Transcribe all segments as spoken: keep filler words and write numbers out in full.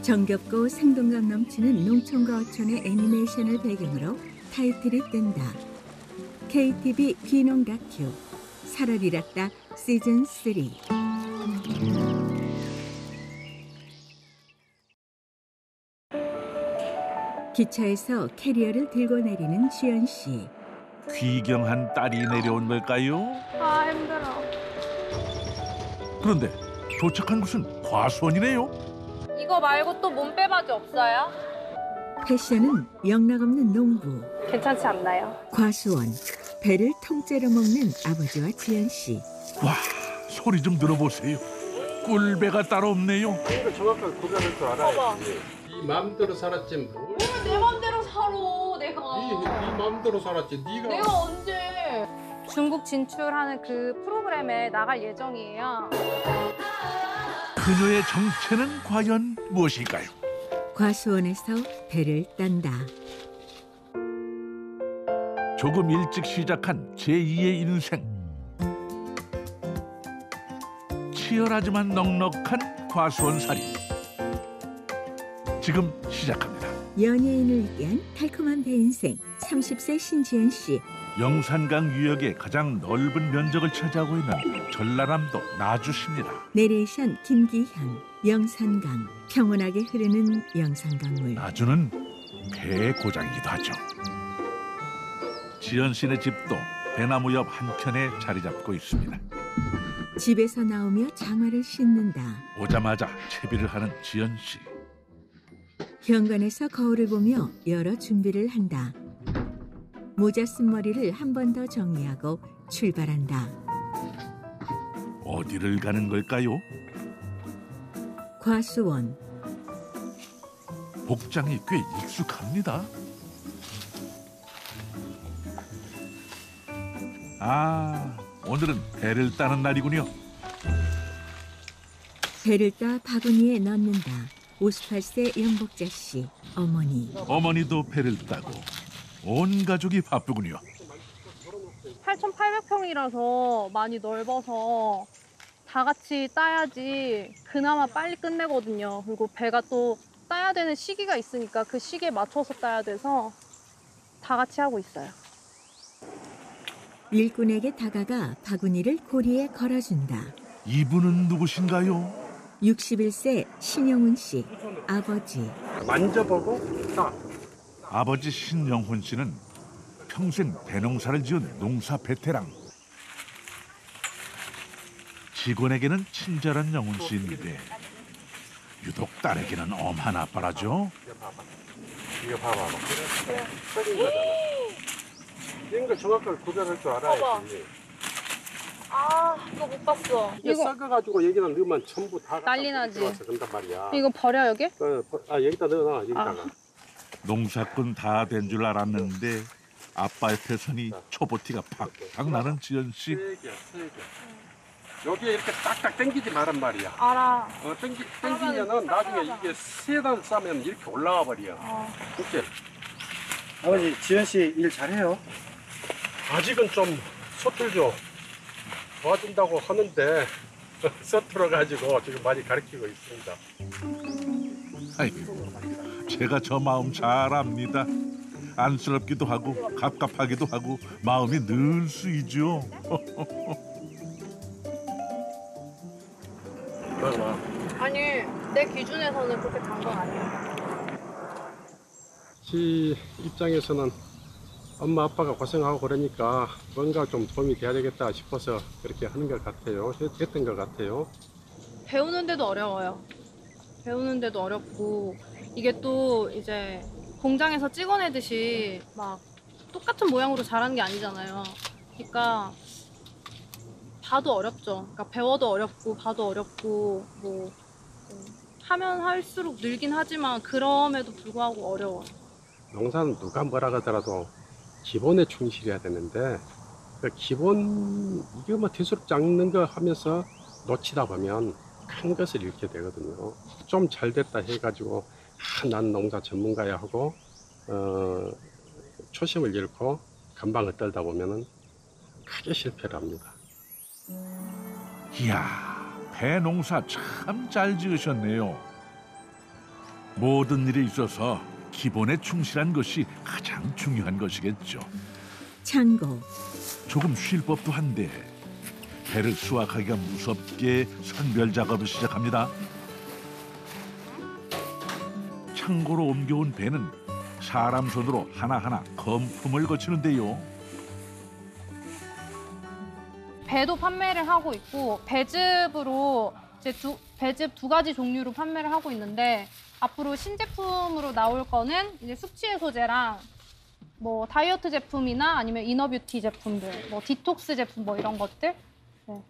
정겹고 생동감 넘치는 농촌과 어촌의 애니메이션을 배경으로 타이틀이 뜬다. 케이티비 귀농 다큐 살얼이락다 시즌 쓰리. 기차에서 캐리어를 들고 내리는 지연 씨. 귀경한 딸이 내려온 걸까요? 아, 힘들어. 그런데 도착한 곳은 과수원이네요. 이거 말고 또 몸빼바지 없어요? 패션은 영락없는 농부. 괜찮지 않나요? 과수원, 배를 통째로 먹는 아버지와 지연 씨. 와, 소리 좀 들어보세요. 꿀배가 따로 없네요. 이거 정확하게 구별할 줄 알아야지. 봐봐. 네 맘대로 살았지 뭘. 왜 내 맘대로 살아, 내가. 네, 네 맘대로 살았지. 네가. 내가 언제. 중국 진출하는 그 프로그램에 나갈 예정이에요. 그녀의 정체는 과연 무엇일까요? 과수원에서 배를 딴다. 조금 일찍 시작한 제이의 인생. 치열하지만 넉넉한 과수원살이 지금 시작합니다. 연예인을 위한 달콤한 배 인생 삼십 세 신지연 씨. 영산강 유역의 가장 넓은 면적을 차지하고 있는 전라남도 나주시입니다. 내레이션 김기현. 영산강, 평온하게 흐르는 영산강물. 나주는 배의 고장이기도 하죠. 지연 씨네 집도 배나무 옆 한켠에 자리 잡고 있습니다. 집에서 나오며 장화를 신는다. 오자마자 채비를 하는 지연 씨. 현관에서 거울을 보며 여러 준비를 한다. 모자 쓴 머리를 한 번 더 정리하고 출발한다. 어디를 가는 걸까요? 과수원. 복장이 꽤 익숙합니다. 아, 오늘은 배를 따는 날이군요. 배를 따 바구니에 넣는다. 오십팔 세 영복자 씨, 어머니. 어머니도 배를 따고 온 가족이 바쁘군요. 팔천팔백 평이라서 많이 넓어서 다 같이 따야지 그나마 빨리 끝내거든요. 그리고 배가 또 따야 되는 시기가 있으니까 그 시기에 맞춰서 따야 돼서 다 같이 하고 있어요. 일꾼에게 다가가 바구니를 고리에 걸어준다. 이분은 누구신가요? 육십일 세 신영훈 씨, 아버지. 만져보고 딱. 아버지 신영훈 씨는 평생 배농사를 지은 농사 베테랑. 직원에게는 친절한 영훈 씨인데 유독 딸에게는 엄한 아빠라죠. 이거 봐봐. 이거 봐봐. 썩은 거잖아. 이런 걸 정확하게 구별할 줄 알아야지. 아, 이거 못 봤어. 이게 이거 썩어가지고 여기다 넣으면 전부 다 난리 나지. 들어와서 그런단 말이야. 이거 버려 여기? 어, 아 여기다 넣어놔 여기다가. 아. 농사꾼 다 된 줄 알았는데 아빠의 태선이 초보티가 팍팍 나는 지연 씨. 세개야 세 개. 여기에 이렇게 딱딱 당기지 말란 말이야. 알아. 어, 당기, 당기면은 나중에 이게 세 단 싸면 이렇게 올라와 버려. 어. 이렇게. 아버지, 지연 씨 일 잘해요? 아직은 좀 서툴죠. 도와준다고 하는데 서툴어가지고 지금 많이 가르치고 있습니다. 아이고, 제가 저 마음 잘 압니다. 안쓰럽기도 하고 갑갑하기도 하고 마음이 늘 쓰이죠. 아니, 내 기준에서는 그렇게 단 건 아니야. 지 입장에서는 엄마 아빠가 고생하고 그러니까 뭔가 좀 도움이 돼야 되겠다 싶어서 그렇게 하는 것 같아요. 했- 했던 것 같아요. 배우는데도 어려워요. 배우는데도 어렵고 이게 또 이제 공장에서 찍어내듯이 막 똑같은 모양으로 자라는 게 아니잖아요. 그러니까 봐도 어렵죠. 그러니까 배워도 어렵고 봐도 어렵고 뭐 음, 하면 할수록 늘긴 하지만 그럼에도 불구하고 어려워요. 농사는 누가 뭐라 하더라도 기본에 충실해야 되는데 그 기본 이게 뭐 뒤수롭지 않는 거 하면서 놓치다 보면 큰 것을 잃게 되거든요. 좀 잘 됐다 해가지고 아, 난 농사 전문가야 하고 어, 초심을 잃고 금방 흩떨다 보면은 크게 실패를 합니다. 이야, 배 농사 참 잘 지으셨네요. 모든 일에 있어서 기본에 충실한 것이 가장 중요한 것이겠죠. 창고. 조금 쉴 법도 한데 배를 수확하기가 무섭게 선별 작업을 시작합니다. 창고로 옮겨온 배는 사람 손으로 하나하나 검품을 거치는데요. 배도 판매를 하고 있고 배즙으로 이제 두, 배즙 두 가지 종류로 판매를 하고 있는데 앞으로 신제품으로 나올 거는 이제 숙취 해소제랑 뭐 다이어트 제품이나 아니면 이너뷰티 제품들, 뭐 디톡스 제품 뭐 이런 것들. 네.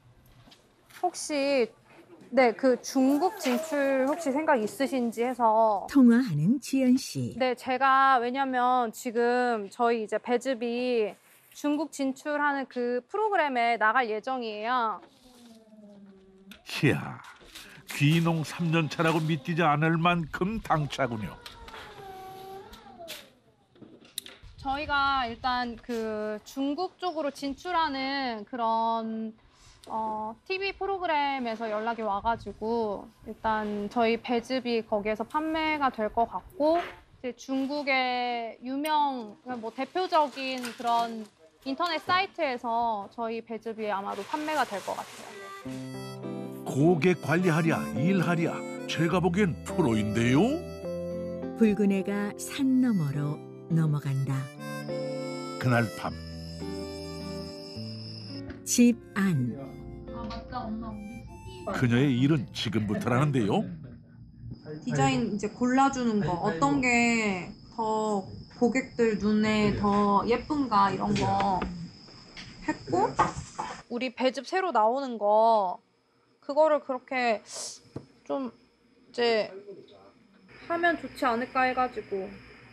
혹시 네, 그 중국 진출 혹시 생각 있으신지 해서. 통화하는 지연 씨. 네, 제가 왜냐면 지금 저희 이제 배즙이 중국 진출하는 그 프로그램에 나갈 예정이에요. 이야, 귀농 삼 년 차라고 믿기지 않을 만큼 당차군요. 저희가 일단 그 중국 쪽으로 진출하는 그런 어, 티비 프로그램에서 연락이 와가지고 일단 저희 배즙이 거기에서 판매가 될 것 같고 이제 중국의 유명 뭐 대표적인 그런 인터넷 사이트에서 저희 배즙이 아마도 판매가 될 것 같아요. 고객 관리하랴 일하랴 제가 보기엔 프로인데요. 붉은 해가 산 너머로 넘어간다. 그날 밤 집 안. 아 맞다, 엄마 우리 후기. 그녀의 일은 지금부터라는데요. 디자인 이제 골라주는 거 어떤 게 더 고객들 눈에 더 예쁜가 이런 거 했고 우리 배즙 새로 나오는 거 그거를 그렇게 좀 이제 하면 좋지 않을까 해가지고.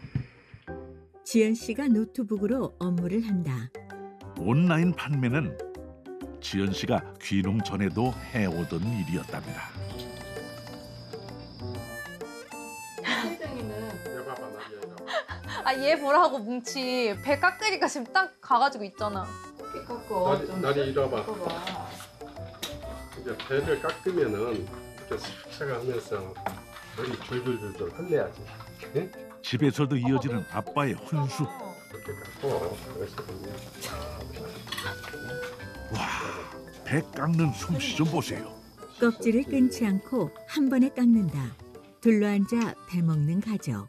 지연 씨가 노트북으로 업무를 한다. 온라인 판매는 지연 씨가 귀농 전에도 해오던 일이었답니다. 아 얘 보라고 뭉치 배 깎으니까 지금 딱 가가지고 있잖아. 나리, 나리 이리 와봐. 이제 배를 깎으면은 이렇게 싹싹 하면서 머리 줄줄줄줄 흘려야지. 네? 집에서도 이어지는 아빠의 훈수. 이렇게 깎고 그래서 와, 배 깎는 솜씨 좀 보세요. 껍질을 끊지 않고 한 번에 깎는다. 둘러앉아 배 먹는 가족.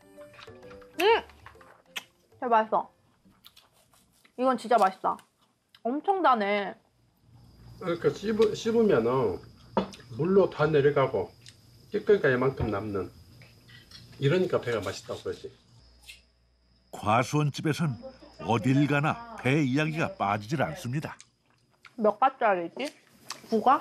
진짜 맛있어. 이건 진짜 맛있다. 엄청 다네. 그러니까 씹으, 씹으면은 물로 다 내려가고 찌꺼기가 이만큼 남는. 이러니까 배가 맛있다고 그러지. 과수원 집에선 어딜 가나 배 이야기가 빠지질 않습니다. 몇 가짜리지? 구가?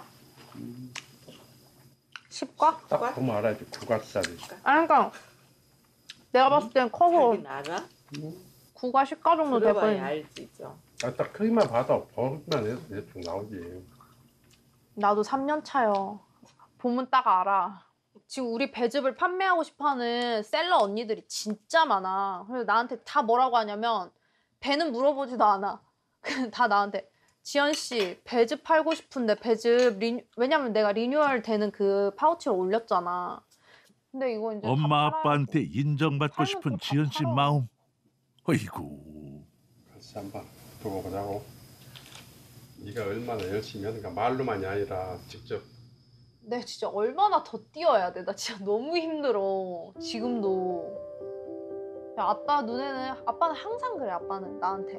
십가? 딱 보면 알아야지. 구가짜리. 아니 그러니까 내가 봤을 땐 커서 알긴 알아? 구가 십가 정도 될 들어봐야 거야. 알지죠. 아, 딱 크기만 봐도 버릇만 해도 대충 나오지. 나도 삼 년 차요. 보면 딱 알아. 지금 우리 배즙을 판매하고 싶어하는 셀러 언니들이 진짜 많아. 그래서 나한테 다 뭐라고 하냐면 배는 물어보지도 않아. 그냥 다 나한테 지연 씨 배즙 팔고 싶은데 배즙 리뉴... 왜냐면 내가 리뉴얼 되는 그 파우치를 올렸잖아. 근데 이거 이제 엄마 다 아빠한테 인정받고 팔면 싶은 또다 지연 씨 팔아. 마음. 어이구. 같이 한번 두고 보자고. 네가 얼마나 열심히 하는가 말로만이 아니라 직접. 내가 진짜 얼마나 더 뛰어야 돼. 나 진짜 너무 힘들어. 지금도. 야, 아빠 눈에는 아빠는 항상 그래. 아빠는 나한테.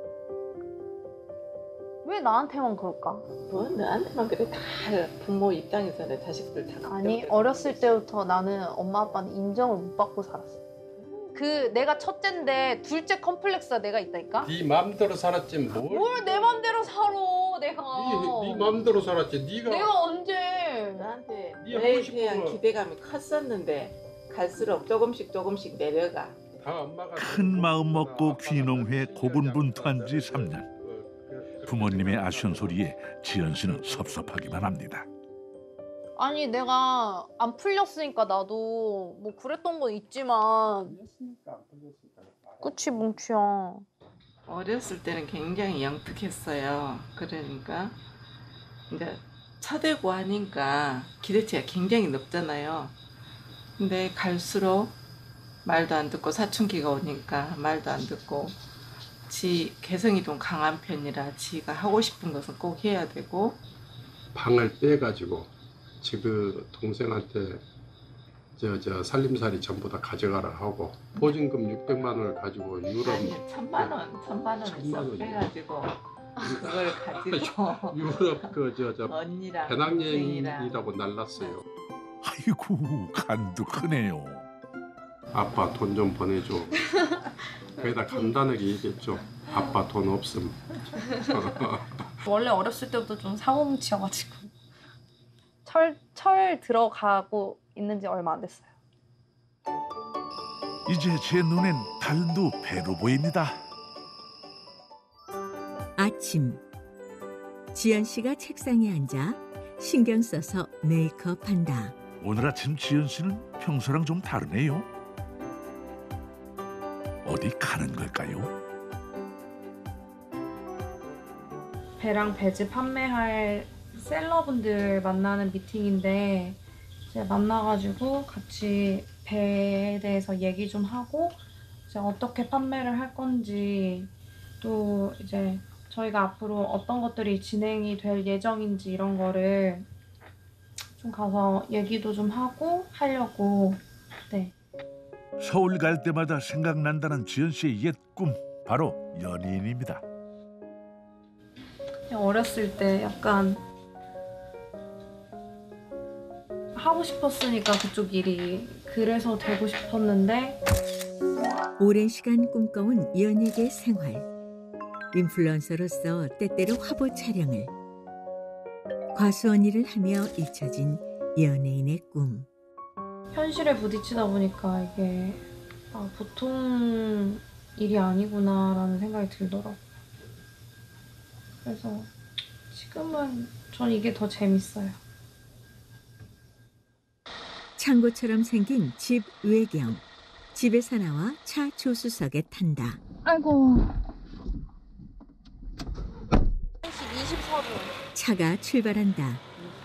왜 나한테만 그럴까? 뭐 너한테만 그래. 다 부모 입장에서는 자식들 다 아니 걱정되고. 어렸을 때부터 나는 엄마 아빠는 인정을 못 받고 살았어. 그 내가 첫째인데 둘째 컴플렉스가 내가 있다니까? 네 마음대로 살았지 뭘. 뭘 내 맘대로 살아 내가. 네, 네 마음대로 살았지. 네가 내가 언제. 너한테 네 하고 너에 싶은 대한 거. 기대감이 컸었는데 갈수록 조금씩 조금씩 내려가. 다 엄마가 큰 마음 먹고 귀농해 고군분투한 지 삼 년. 부모님의 아쉬운 소리에 지연 씨는 섭섭하기만 합니다. 아니 내가 안 풀렸으니까 나도 뭐 그랬던 건 있지만. 그치 뭉치야. 어렸을 때는 굉장히 영특했어요. 그러니까 이제 첫애고 하니까 기대치가 굉장히 높잖아요. 근데 갈수록 말도 안 듣고 사춘기가 오니까 말도 안 듣고 지 개성이 좀 강한 편이라 지가 하고 싶은 것은 꼭 해야 되고 방을 빼가지고 지그 동생한테 저, 저 살림살이 전부 다 가져가라 하고 보증금 육백만 원을 가지고 유럽 아니 천만 원 천만 원을 천만 써 원이요? 빼가지고 그걸 가지고 유럽 그 저 저 언니랑 동생이랑 배낭여행이라고 날랐어요. 아이고 간도 크네요. 아빠 돈 좀 보내줘. 거기다 간단하게 얘기했죠. 아빠 돈 없음. 원래 어렸을 때부터 좀 사고뭉치여가지고 철, 철 들어가고 있는 지 얼마 안 됐어요. 이제 제 눈엔 달도 배로 보입니다. 아침 지연 씨가 책상에 앉아 신경 써서 메이크업한다. 오늘 아침 지연 씨는 평소랑 좀 다르네요. 어디 가는 걸까요? 배랑 배지 판매할 셀러분들 만나는 미팅인데 이제 만나가지고 같이 배에 대해서 얘기 좀 하고 이제 어떻게 판매를 할 건지 또 이제 저희가 앞으로 어떤 것들이 진행이 될 예정인지 이런 거를 좀 가서 얘기도 좀 하고 하려고. 네. 서울 갈 때마다 생각난다는 지연 씨의 옛 꿈, 바로 연예인입니다. 어렸을 때 약간 하고 싶었으니까 그쪽 일이 그래서 되고 싶었는데 오랜 시간 꿈꿔온 연예계 생활. 인플루언서로서 때때로 화보 촬영을, 과수원 일을 하며 잊혀진 연예인의 꿈. 현실에 부딪히다 보니까 이게 아, 보통 일이 아니구나라는 생각이 들더라고요. 그래서 지금은 전 이게 더 재밌어요. 창고처럼 생긴 집 외경. 집에서 나와 차 조수석에 탄다. 아이고. 이십사 분. 차가 출발한다.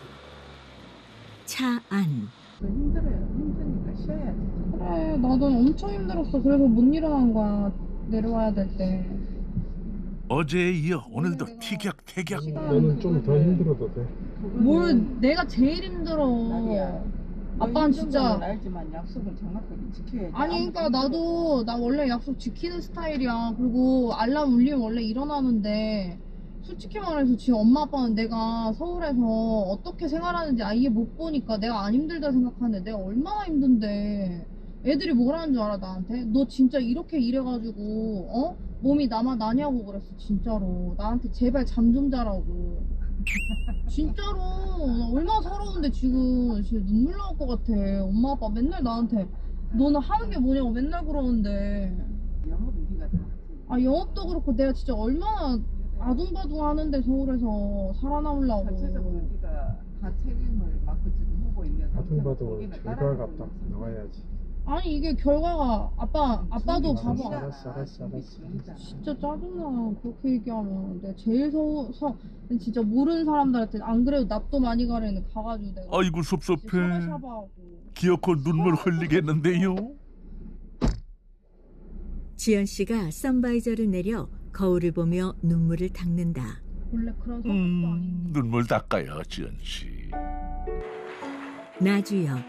차 안. 힘들어요. 힘드니까 쉬어야지. 그래, 나도 엄청 힘들었어. 그래서 못 일어난 거야. 내려와야 될 때. 어제에 이어 오늘도 티격태격. 너는 좀 더 힘들어도 돼. 뭘 내가 제일 힘들어. 아빠는 진짜 알지만 약속은 정확하게 지켜야지. 아니 그러니까 나도 나 원래 약속 지키는 스타일이야. 그리고 알람 울리면 원래 일어나는데 솔직히 말해서 지금 엄마 아빠는 내가 서울에서 어떻게 생활하는지 아예 못 보니까 내가 안 힘들다 생각하는데 내가 얼마나 힘든데 애들이 뭐라는 줄 알아 나한테? 너 진짜 이렇게 일해가지고 어? 몸이 남아 나냐고 그랬어 진짜로. 나한테 제발 잠 좀 자라고. 진짜로 나 얼마나 서러운데 지금 진짜 눈물 나올 것 같아. 엄마 아빠 맨날 나한테 너는 하는 게 뭐냐고 맨날 그러는데 영업은 네가 다 하지. 아 영업도 그렇고 내가 진짜 얼마나 아둥바둥 하는데 서울에서 살아남으려고. 전체적으로 네가 다 책임을 맡고 지금 하고 있는 아둥바둥 결과가 딱 나와야지. 아니 이게 결과가 아빠 아빠도 알았어, 봐봐. 알았어, 알았어, 알았어. 진짜 짜증나 그렇게 얘기하면. 내가 제일 서, 서 진짜 모르는 사람들한테 안 그래도 납도 많이 가려는 가가지고 내가 아이고 섭섭해. 샤바샤바하고. 기어코 눈물 흘리겠는데요. 지연 씨가 선바이저를 내려 거울을 보며 눈물을 닦는다. 원래 그런 성격도 음, 아닌데. 눈물 닦아요 지연 씨. 나주역.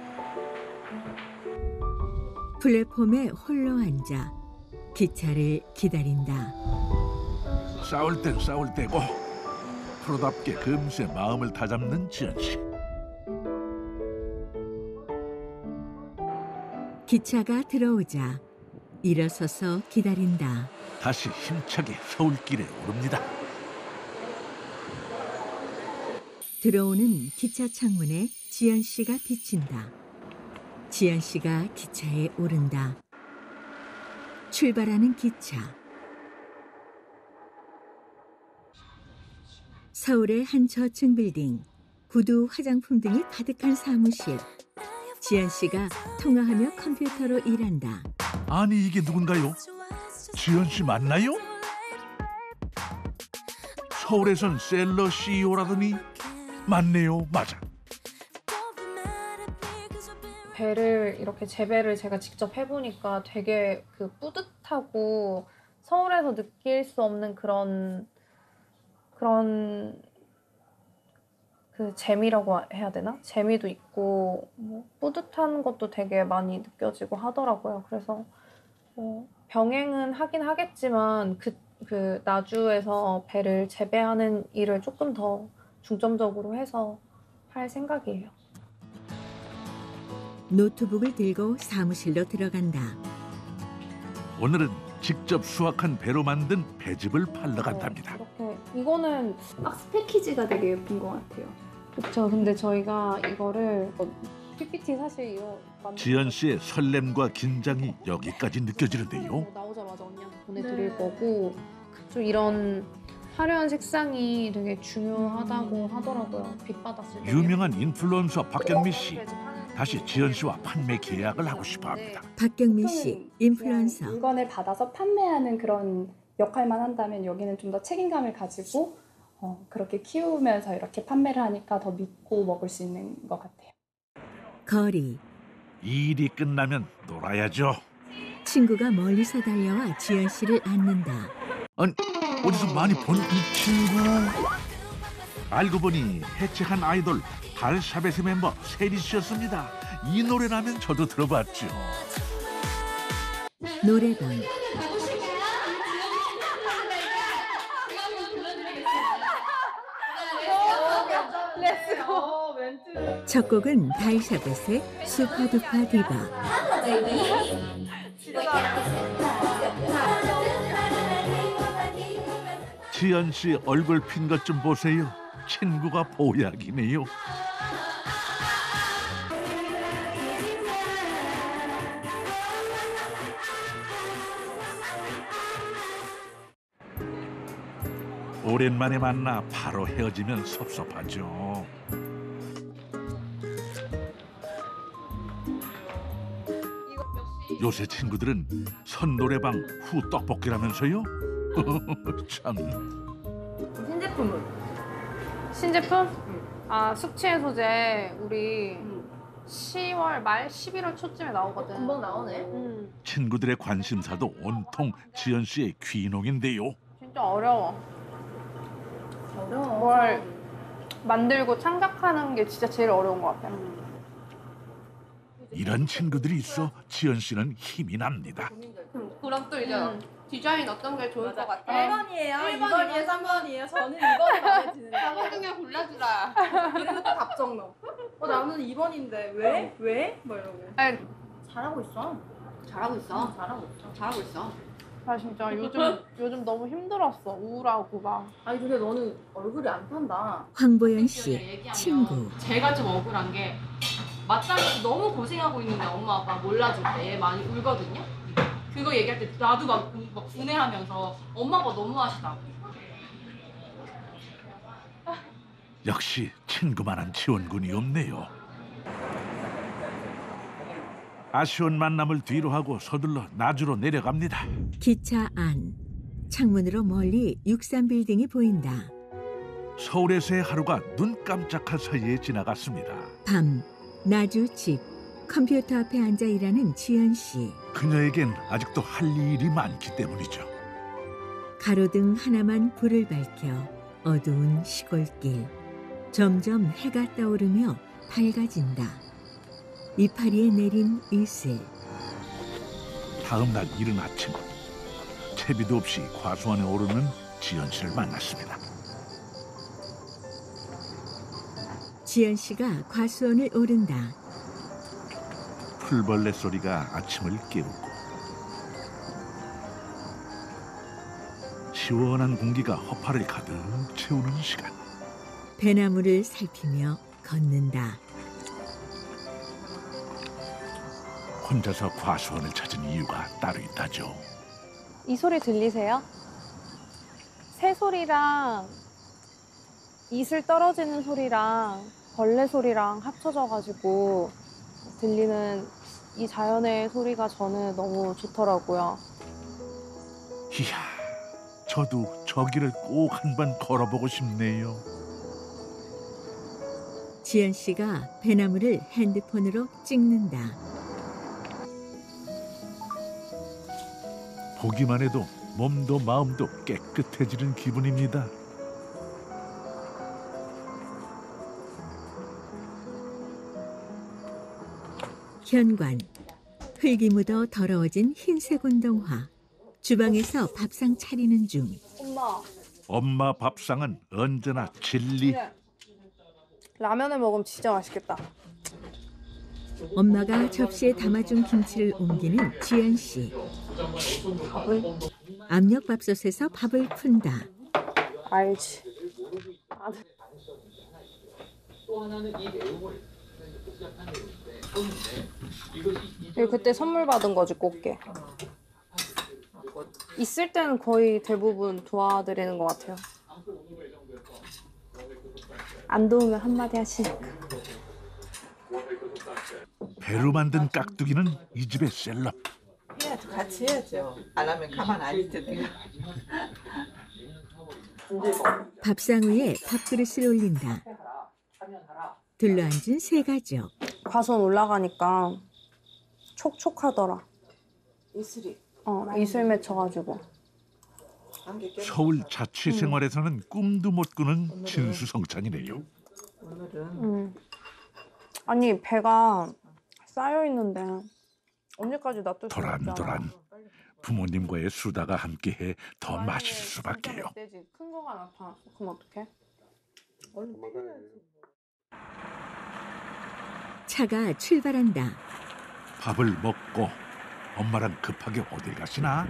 플랫폼에 홀로 앉아 기차를 기다린다. 싸울 땐 싸울 때고 프로답게 금세 마음을 다잡는 지연 씨. 기차가 들어오자 일어서서 기다린다. 다시 힘차게 서울길에 오릅니다. 들어오는 기차 창문에 지연 씨가 비친다. 지연 씨가 기차에 오른다. 출발하는 기차. 서울의 한 저층 빌딩, 구두, 화장품 등이 가득한 사무실. 지연 씨가 통화하며 컴퓨터로 일한다. 아니 이게 누군가요? 지연 씨 맞나요? 서울에선 셀러 씨이오라더니 맞네요, 맞아. 배를 이렇게 재배를 제가 직접 해보니까 되게 그 뿌듯하고 서울에서 느낄 수 없는 그런 그런 그 재미라고 해야 되나? 재미도 있고 뭐 뿌듯한 것도 되게 많이 느껴지고 하더라고요. 그래서 뭐 병행은 하긴 하겠지만 그, 그 나주에서 배를 재배하는 일을 조금 더 중점적으로 해서 할 생각이에요. 노트북을 들고 사무실로 들어간다. 오늘은 직접 수확한 배로 만든 배즙을 팔러 간답니다. 이렇게 이거는 박스 패키지가 되게 예쁜 것 같아요. 그렇죠. 근데 저희가 이거를 피피티 사실 이거 만든 지연 씨의 설렘과 긴장이 여기까지 느껴지는데요. 거 나오자마자 언니한테 보내드릴 네. 거고 좀 이런 화려한 색상이 되게 중요하다고 하더라고요. 빛 받았을 때. 유명한 인플루언서 박경미 씨. 다시 지연 씨와 판매 계약을 하고 싶어 합니다. 박경미 씨, 보통은 인플루언서. 그냥 물건을 받아서 판매하는 그런 역할만 한다면 여기는 좀 더 책임감을 가지고 어, 그렇게 키우면서 이렇게 판매를 하니까 더 믿고 먹을 수 있는 것 같아요. 거리. 일이 끝나면 놀아야죠. 친구가 멀리서 달려와 지연 씨를 안는다. 아니, 어디서 많이 본 이 친구. 알고 보니 해체한 아이돌 달샤벳의 멤버 세리 씨였습니다. 이 노래라면 저도 들어봤죠. 노래방. 첫 곡은 달샤벳의 슈퍼두파 디바. 지연 씨 얼굴 핀 것 좀 보세요. 친구가 보약이네요. 오랜만에 만나 바로 헤어지면 섭섭하죠. 요새 친구들은 선노래방 후 떡볶이라면서요? 참. 신제품은? 신제품? 아 숙취해소제 우리 시월 말 십일월 초쯤에 나오거든. 금방 나오네. 음, 친구들의 관심사도 온통 지연 씨의 귀농인데요. 진짜 어려워. 어려워. 뭘 만들고 창작하는 게 진짜 제일 어려운 것 같아요. 이런 친구들이 있어 지연 씨는 힘이 납니다. 그럼 또 이제 음. 디자인 어떤 게 좋을 것 같아? 일 번이에요, 일 이 번, 번이에요, 이 번. 삼 번이에요. 저는 이 번이 마음에 드는데. 사 번 중에 골라주라. 이러면 또 답정 넣어. 어, 나는 이 번인데 왜? 왜? 뭐 이러고. 아니, 잘하고 있어. 잘하고 있어. 잘하고 있어. 잘하고 있어. 나 진짜 요즘 요즘 너무 힘들었어. 우울하고 막. 아니 근데 너는 얼굴이 안 탄다. 황보연 씨, 친구. 제가 좀 억울한 게 맞다면서 너무 고생하고 있는데 엄마 아빠 몰라줄 때 많이 울거든요. 그거 얘기할 때 나도 막, 우- 막 분해하면서 엄마가 너무하시다고. 역시 친구만한 지원군이 없네요. 아쉬운 만남을 뒤로 하고 서둘러 나주로 내려갑니다. 기차 안. 창문으로 멀리 육삼 빌딩이 보인다. 서울에서의 하루가 눈 깜짝할 사이에 지나갔습니다. 밤. 나주 집. 컴퓨터 앞에 앉아 일하는 지연 씨. 그녀에겐 아직도 할 일이 많기 때문이죠. 가로등 하나만 불을 밝혀 어두운 시골길. 점점 해가 떠오르며 밝아진다. 이파리에 내린 이슬. 다음 날 이른 아침 채비도 없이 과수원에 오르는 지연 씨를 만났습니다. 지연 씨가 과수원을 오른다. 풀벌레 소리가 아침을 깨우고 시원한 공기가 허파를 가득 채우는 시간. 배나무를 살피며 걷는다. 혼자서 과수원을 찾은 이유가 따로 있다죠. 이 소리 들리세요? 새 소리랑 이슬 떨어지는 소리랑 벌레 소리랑 합쳐져가지고 들리는 이 자연의 소리가 저는 너무 좋더라고요. 이야, 저도 저 길을 꼭 한번 걸어보고 싶네요. 지연 씨가 배나무를 핸드폰으로 찍는다. 보기만 해도 몸도 마음도 깨끗해지는 기분입니다. 현관. 흙이 묻어 더러워진 흰색 운동화. 주방에서 밥상 차리는 중. 엄마. 엄마 밥상은 언제나 진리. 그래. 라면을 먹으면 진짜 맛있겠다. 엄마가 접시에 담아준 김치를 옮기는 지연 씨. 밥을? 압력밥솥에서 밥을 푼다. 알지. 아, 이거 그때 선물 받은 거지, 꽃게. 있을 때는 거의 대부분 도와드리는 것 같아요. 안 도우면 한마디 하시니까. 배로 만든 깍두기는 이 집의 셀럽. 해야죠. 같이 해야죠. 안 하면 가만 안 있을 텐데. 밥상 위에 밥그릇을 올린다. 둘러앉은 세 가족. 과선 올라가니까 촉촉하더라. 이슬이. 어, 이슬 맺혀가지고. 서울 자취 생활에서는 꿈도 못 꾸는 진수성찬이네요. 오늘은 음. 아니 배가 쌓여 있는데 언제까지 놔둘 수 없잖아. 도란도란 부모님과의 수다가 함께해 더 맛있을 수밖에요. 큰 거가 나타났어. 그럼 어떡해? 차가 출발한다. 밥을 먹고 엄마랑 급하게 어딜 가시나?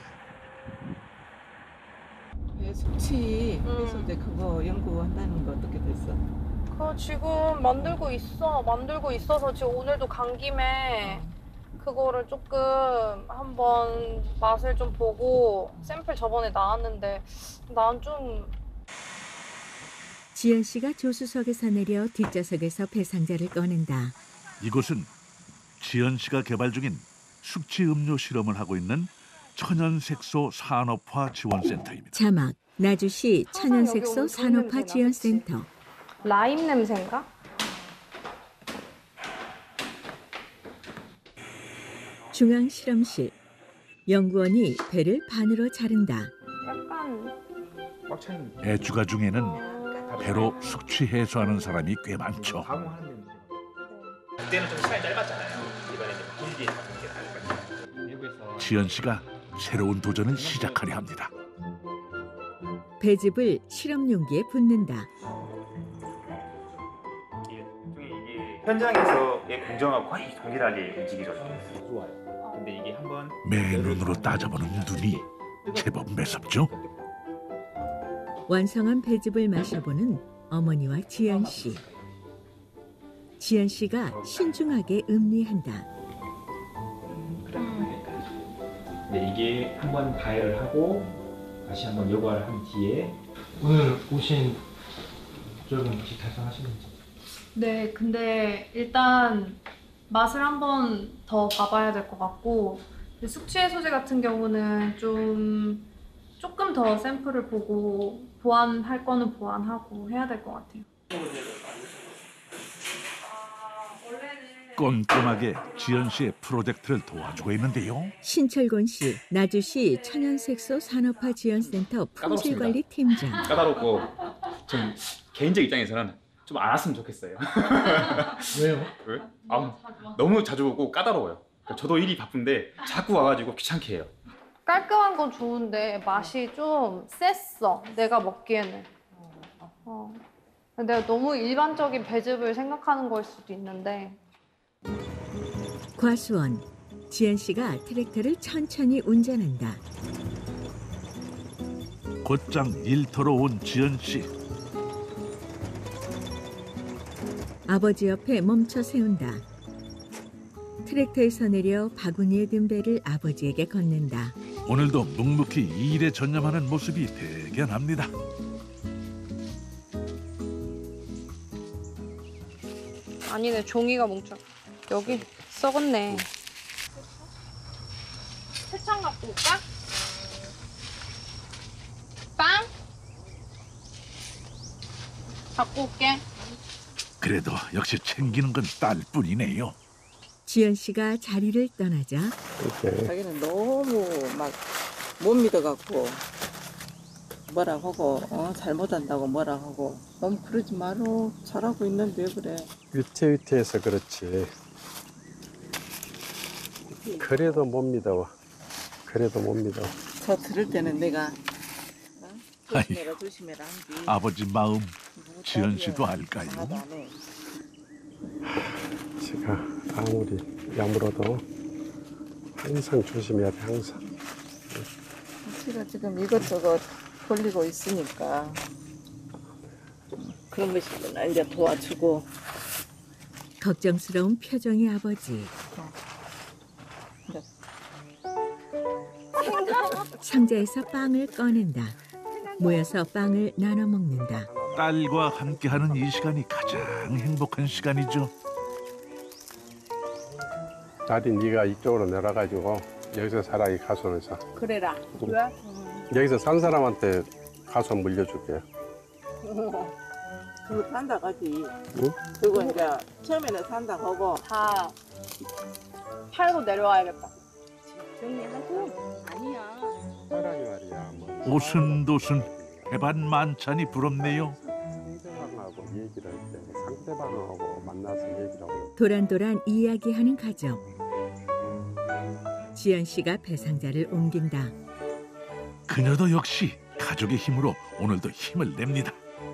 배 숙취 음. 해소제 그거 연구한다는 거 어떻게 됐어? 그거 지금 만들고 있어. 만들고 있어서 지금 오늘도 간 김에 그거를 조금 한번 맛을 좀 보고 샘플 저번에 나왔는데 난 좀 지연 씨가 조수석에서 내려 뒷좌석에서 배상자를 꺼낸다. 이곳은 지연 씨가 개발 중인 숙취 음료 실험을 하고 있는 천연색소 산업화 지원센터입니다. 자막. 나주시 천연색소 산업화 지원센터. 라임 냄새인가? 중앙실험실. 연구원이 배를 반으로 자른다. 약간 애주가 중에는 배로 숙취 해소하는 사람이 꽤 많죠. 그때는 좀 시간이 짧았잖아요. 이번에는 길게 잡는 게 다르거든요. 미국에서 지연 씨가 새로운 도전을 시작하려 합니다. 배즙을 실험 용기에 붓는다. 일종의 이게 현장에서의 공정하고 거의 동일하게 움직이죠. 좋아요. 근데 이게 한번 매 눈으로 따져보는 눈이 제법 매섭죠. 완성한 배즙을 마셔보는 어머니와 지연 씨. 지연 씨가 신중하게 음미한다. 네, 이게 한번 가열을 하고 다시 한번 요구를 한 뒤에 오늘 오신 적은 혹시 달성하시는지? 네, 근데 일단 맛을 한번 더 봐봐야 될 것 같고 숙취 해소제 같은 경우는 좀 조금 더 샘플을 보고 보완할 거는 보완하고 해야 될 것 같아요. 꼼꼼하게 지연 씨의 프로젝트를 도와주고 있는데요. 신철곤 씨, 나주시 천연색소 산업화 지원센터 품질관리 팀장. 까다롭고 좀 개인적 입장에서는 좀 안 왔으면 좋겠어요. 왜요? 왜? 아, 너무 자주 오고 까다로워요. 저도 일이 바쁜데 자꾸 와가지고 귀찮게 해요. 깔끔한 건 좋은데 맛이 좀 셌어. 내가 먹기에는. 어. 내가 너무 일반적인 배즙을 생각하는 걸 수도 있는데. 과수원. 지연 씨가 트랙터를 천천히 운전한다. 곧장 일터로 온 지연 씨. 아버지 옆에 멈춰 세운다. 트랙터에서 내려 바구니에 든 배를 아버지에게 건넨다. 오늘도 묵묵히 일에 전념하는 모습이 대견합니다. 아니네, 종이가 뭉쳐. 여기 썩었네. 세창 갖고 올까? 빵? 갖고 올게. 그래도 역시 챙기는 건 딸뿐이네요. 지연 씨가 자리를 떠나자 이렇게 자기는 너무 막 못 믿어갖고 뭐라고 하고 어, 잘못한다고 뭐라고 하고 너무 그러지 마로 잘하고 있는데 왜 그래. 위태위태해서 그렇지. 그래도 못 믿어. 그래도 못 믿어. 저 들을 때는 내가 어? 조심해라 아이고, 조심해라 한디. 아버지 마음 지연 씨도 알까요? 장사도 안 해. 제가 아무리 야물어도 항상 조심해야 돼, 항상. 제가 지금 이것저것 돌리고 있으니까 그런 것이구나. 이제 도와주고. 걱정스러운 표정의 아버지. 상자에서 빵을 꺼낸다. 모여서 빵을 나눠 먹는다. 딸과 함께하는 이 시간이 가장 행복한 시간이죠. 딸이 네가 이쪽으로 내려가지고 여기서 살아, 이 가수원에서. 그래라. 응. 왜? 여기서 산 사람한테 가수원 물려줄게. 그거 산다 가지. 응? 그거 이제 처음에는 산다 하고 다 팔고 내려와야겠다. 정리하고 아니야. 사랑이 말이야. 뭐. 오순도순 배반만찬이 부럽네요. 상대방하고 얘기를 할 때 상대방하고 만나서 얘기를 하고. 도란도란 이야기하는 가족. 지연 씨가 배상자를 옮긴다. 그녀도 역시 가족의 힘으로 오늘도 힘을 냅니다.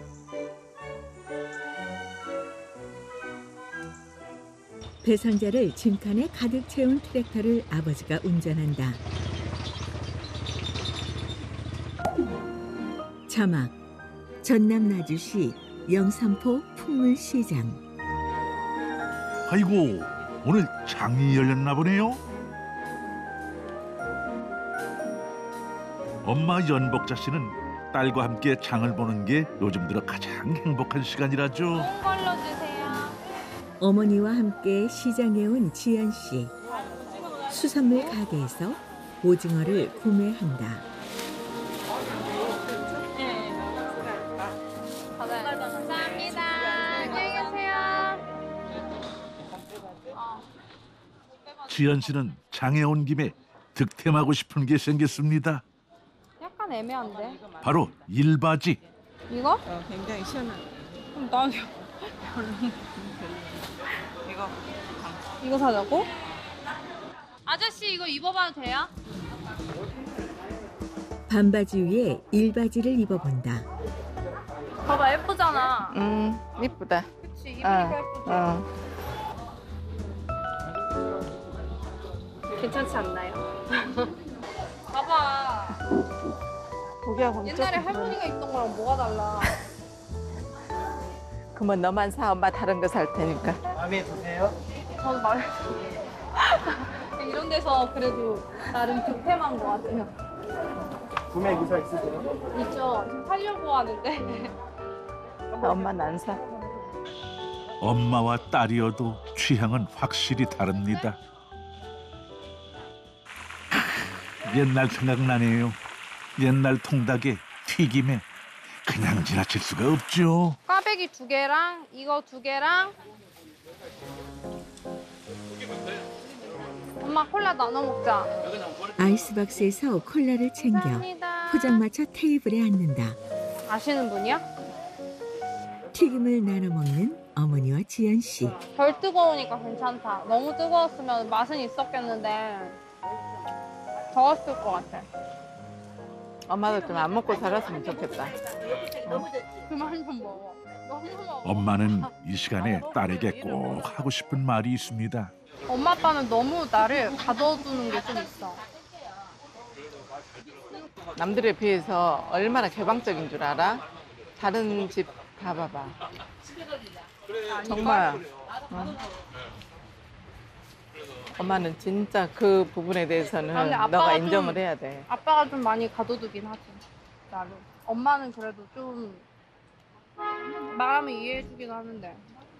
배상자를 짐칸에 가득 채운 트랙터를 아버지가 운전한다. 자막 전남 나주시 영산포 풍물시장. 아이고, 오늘 장이 열렸나 보네요. 엄마 연복자 씨는 딸과 함께 장을 보는 게 요즘 들어 가장 행복한 시간이라죠. 좋은 걸로 주세요. 어머니와 함께 시장에 온 지연 씨. 수산물 가게에서 오징어를 구매한다. 감사합니다. 안녕히 계세요. 지연 씨는 장에 온 김에 득템하고 싶은 게 생겼습니다. 약간 애매한데? 바로 일바지. 이거? 어, 굉장히 시원한. 그럼 나 이거 이거 사자고? 아저씨 이거 입어봐도 돼요? 반바지 위에 일바지를 입어본다. 봐봐 예쁘잖아. 음 이쁘다. 그치 입으니까 예쁘지? 어. 괜찮지 않나요? 봐봐. 고기하고는 옛날에 조금 할머니가 입던 거랑 뭐가 달라? 그러면 너만 사. 엄마 다른 거 살 테니까. 마음에 드세요? 저는 말 이런 데서 그래도 나름 득템한 것 같아요. 구매 의사 있으세요? 있죠. 지금 살려고 하는데. 엄마는 안 사. 엄마와 딸이어도 취향은 확실히 다릅니다. 옛날 생각나네요. 옛날 통닭에 튀김에 그냥 지나칠 수가 없죠. 꽈배기 두 개랑 이거 두 개랑 엄마 콜라 나눠 먹자. 아이스박스에서 콜라를 챙겨 감사합니다. 포장마차 테이블에 앉는다. 아시는 분이야? 튀김을 나눠 먹는 어머니와 지연 씨. 덜 뜨거우니까 괜찮다. 너무 뜨거웠으면 맛은 있었겠는데 더웠을 것 같아. 엄마도 좀 안 먹고 살았으면 좋겠다. 그만 좀 먹어. 너무 먹어. 엄마는 이 시간에 딸에게 꼭 하고 싶은 말이 있습니다. 엄마 아빠는 너무 나를 가둬두는 게 좀 있어. 남들에 비해서 얼마나 개방적인 줄 알아? 다른 집 가봐봐. 정말. 어? 엄마는 진짜 그 부분에 대해서는 아, 근데 아빠가 너가 좀- 인정을 해야 돼. 아빠가 좀 많이 가둬두긴 하지. 나를. 엄마는 그래도 좀 말하면 이해해주긴 하는데.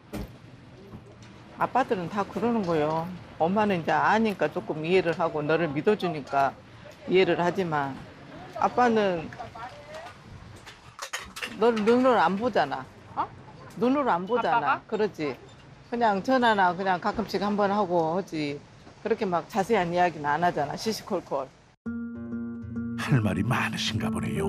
아빠들은 다 그러는 거요. 엄마는 이제 아니까 조금 이해를 하고 너를 믿어주니까 이해를 하지만 아빠는 너를 눈으로 안 보잖아. 어? 눈으로 안 보잖아. 아빠가? 그러지. 그냥 전화나 그냥 가끔씩 한번 하고 하지. 그렇게 막 자세한 이야기는 안 하잖아. 시시콜콜. 할 말이 많으신가 보네요.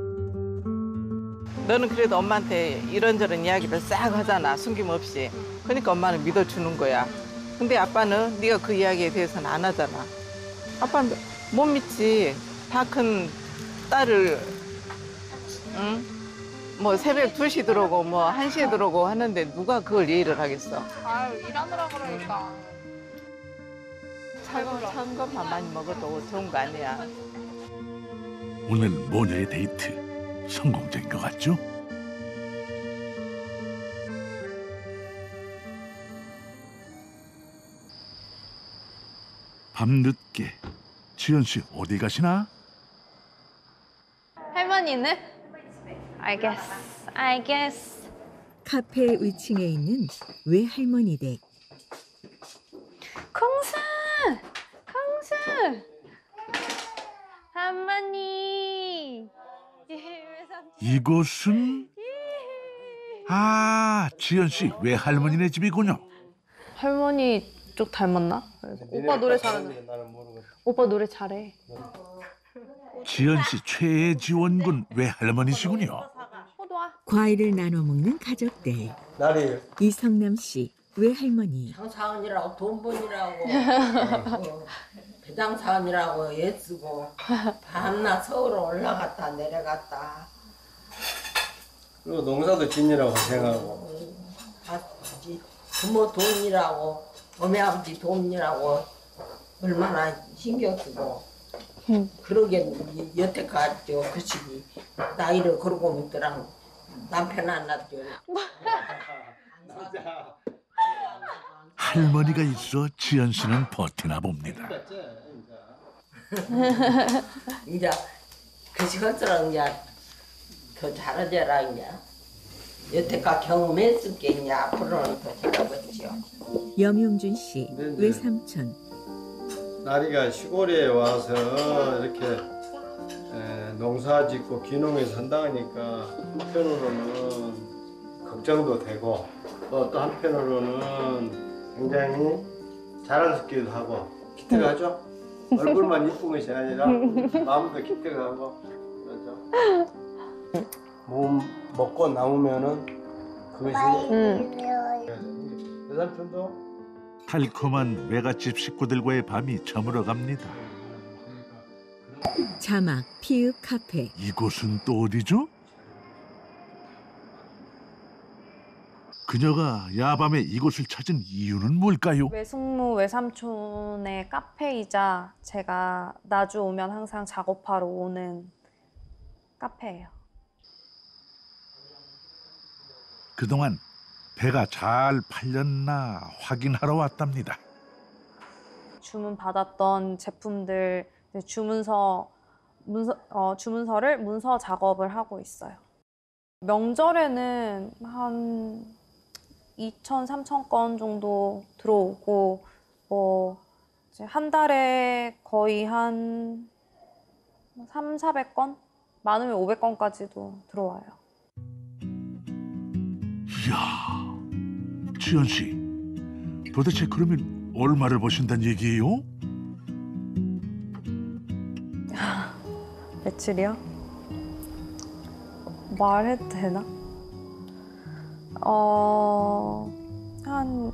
너는 그래도 엄마한테 이런저런 이야기를 싹 하잖아. 숨김없이. 그러니까 엄마는 믿어주는 거야. 근데 아빠는 네가 그 이야기에 대해서는 안 하잖아. 아빠는 못 믿지. 다 큰 딸을 응? 뭐 새벽 두 시 들어오고 뭐 한 시에 들어오고 하는데 누가 그걸 이해를 하겠어. 아유 일하느라 그러니까. 찬거 밥만 먹어도 좋은 거 아니야. 오늘 모녀의 데이트 성공적인 것 같죠? 밤늦게 지연 씨 어디 가시나? 할머니는? I guess. I guess. 카페 위층에 있는 외할머니 댁. 콩순! 콩순! 할머니! 이곳은 아 지연 씨 외할머니네 집이군요. 할머니 쪽 닮았나? 오빠 노래 잘하는. 오빠 노래 잘해. 지연 씨 최애 지원군 외할머니시군요. 과일을 나눠 먹는 가족들. 나리. 이성남 씨 외할머니. 장사원이라고 돈 번이라고 어, 배당사원이라고 애쓰고 밤낮 서울 올라갔다 내려갔다. 그리고 농사도 짓느라고 생각하고. 아버지 부모 돈이라고 어미 아버지 돈이라고 얼마나 신경 쓰고 응. 그러게 여태까지 그 시기 나이를 그러고 먹더라고. 남편 안 낳죠. 할머니가 있어 지연 씨는 버티나 봅니다. 이제 그 시간처럼 이제 더 잘하자라 이제 여태까지 경험했을 게 이제 앞으로는 더 잘하겠지요. 염용준 씨 네, 네. 외삼촌. 나리가 시골에 와서 이렇게 에, 농사 짓고 귀농해서 산다니까 한편으로는 걱정도 되고 또, 또 한편으로는 굉장히 자랑스럽기도 하고 기특하죠? 얼굴만 이쁜 것이 아니라 마음도 기특하고 그렇죠? 몸 먹고 남으면은 그것이 내 삼촌도 달콤한 외갓집 식구들과의 밤이 저물어 갑니다. 자막 피읍 카페. 이곳은 또 어디죠? 그녀가 야밤에 이곳을 찾은 이유는 뭘까요? 외숙모 외삼촌의 카페이자 제가 나주 오면 항상 작업하러 오는 카페예요. 그동안 배가 잘 팔렸나 확인하러 왔답니다. 주문 받았던 제품들 주문서 문서 어, 주문서를 문서 작업을 하고 있어요. 명절에는 한 이천, 삼천 건 정도 들어오고 뭐 이제 한 달에 거의 한 삼, 사백 건? 많으면 오백 건까지도 들어와요. 이야, 지연 씨, 도대체 그러면 얼마를 버신다는 얘기예요? 며칠이요? 말해도 되나? 어... 한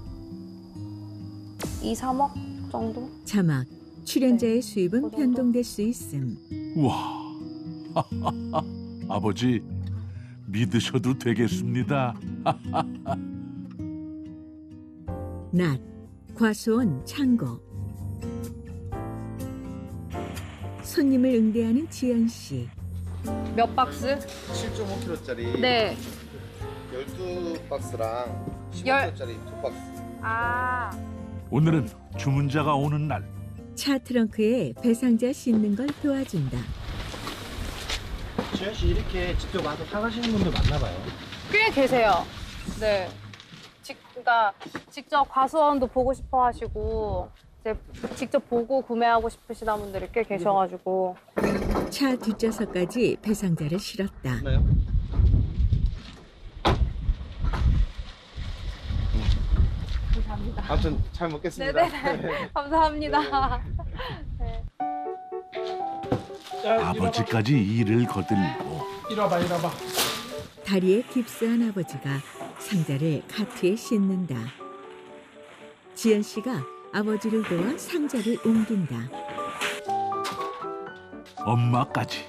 이, 삼억 정도? 자막 출연자의 네, 수입은 그 정도? 변동될 수 있음. 우와, 아버지 믿으셔도 되겠습니다. 낮 과수원 창고. 손님을 응대하는 지연 씨. 몇 박스? 칠 점 오 킬로그램짜리 네. 열두 박스랑 십오 열- 킬로그램짜리 두 박스. 아. 오늘은 주문자가 오는 날. 차 트렁크에 배상자 싣는 걸 도와준다. 지현 씨 이렇게 직접 와서 사가시는 분들 많나 봐요. 꽤 계세요. 네. 직, 그러니까 직접 과수원도 보고 싶어 하시고 이제 직접 보고 구매하고 싶으시다 분들이 꽤 계셔가지고 차 뒷좌석까지 배상자를 실었다. 맞나요? 감사합니다. 아무튼 잘 먹겠습니다. 네네. 감사합니다. 네. 아버지까지 일을 거들고 이리와봐 이리와봐. 다리에 깁스한 아버지가 상자를 카트에 싣는다. 지연 씨가 아버지를 도와 상자를 옮긴다. 엄마까지.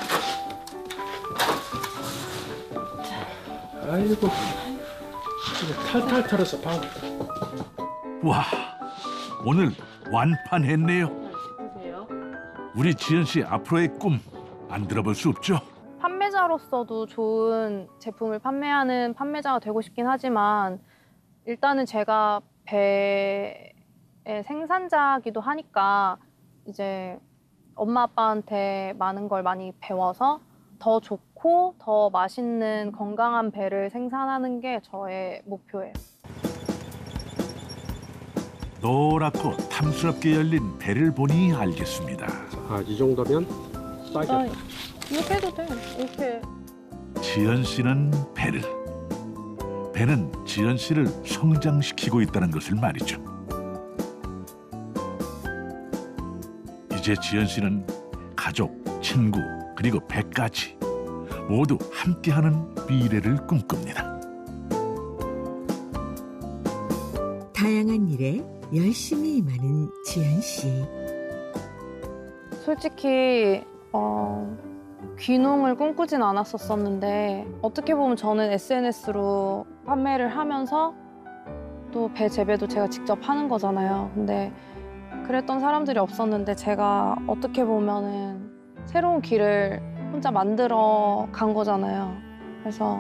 아이고 이거 탈탈 털어서 방. 와, 오늘 완판했네요. 우리 지연 씨 앞으로의 꿈 안 들어볼 수 없죠? 판매자로서도 좋은 제품을 판매하는 판매자가 되고 싶긴 하지만 일단은 제가 배의 생산자기도 하니까 이제 엄마 아빠한테 많은 걸 많이 배워서 더 좋고 더 맛있는 건강한 배를 생산하는 게 저의 목표예요. 노랗고 탐스럽게 열린 배를 보니 알겠습니다. 아, 이 정도면 딱이야. 아, 이렇게 해도 돼. 이렇게. 지연 씨는 배를, 배는 지연 씨를 성장시키고 있다는 것을 말이죠. 이제 지연 씨는 가족, 친구, 그리고 배까지 모두 함께하는 미래를 꿈꿉니다. 다양한 일에 열심히 임하는 지연 씨. 솔직히 어, 귀농을 꿈꾸진 않았었었는데 어떻게 보면 저는 에스엔에스로 판매를 하면서 또 배 재배도 제가 직접 하는 거잖아요. 근데 그랬던 사람들이 없었는데 제가 어떻게 보면은 새로운 길을 혼자 만들어 간 거잖아요. 그래서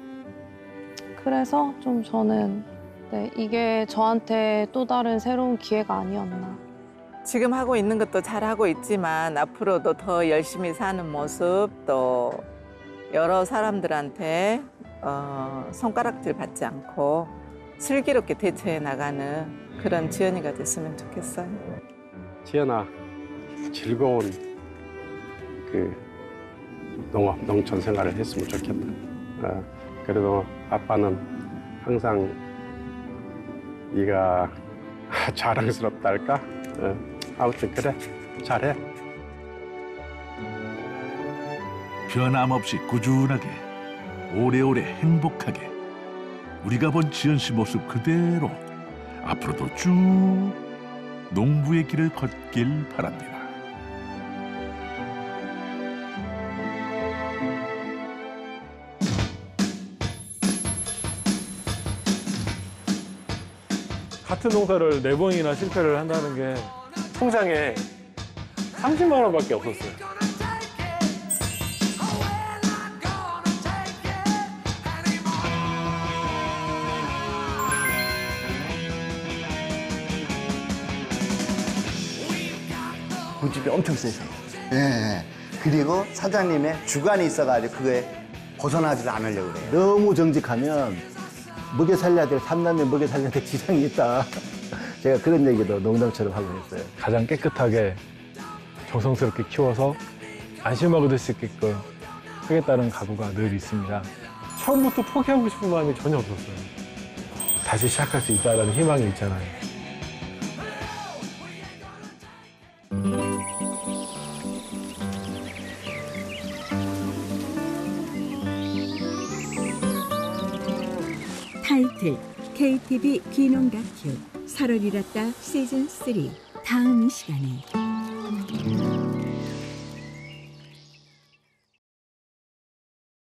그래서 좀 저는 네, 이게 저한테 또 다른 새로운 기회가 아니었나. 지금 하고 있는 것도 잘하고 있지만 앞으로도 더 열심히 사는 모습, 또 여러 사람들한테 어, 손가락질 받지 않고 슬기롭게 대처해 나가는 그런 지연이가 됐으면 좋겠어요. 지연아, 즐거운 그 농업, 농촌 생활을 했으면 좋겠다. 어, 그래도 아빠는 항상 네가 자랑스럽다 할까? 어, 아무튼 그래, 잘해. 변함없이 꾸준하게, 오래오래 행복하게 우리가 본 지연 씨 모습 그대로 앞으로도 쭉 농부의 길을 걷길 바랍니다. 같은 농사를 네 번이나 실패를 한다는 게 통장에 삼십만 원밖에 없었어요. 고집이 엄청 세세요. 예. 그리고 사장님의 주관이 있어가지고 그거에 벗어나지 않으려고 그래요. 너무 정직하면 먹여 살려야 될 삼남매 먹여 살려야 될 지장이 있다. 제가 그런 얘기도 농담처럼 하고 했어요. 가장 깨끗하게 정성스럽게 키워서 안심하고 될 수 있게끔 하겠다는 각오가 늘 있습니다. 처음부터 포기하고 싶은 마음이 전혀 없었어요. 다시 시작할 수 있다는 희망이 있잖아요. 타이틀 케이티비 귀농 다큐 살얼 잃었다 시즌 쓰리 다음 이 시간에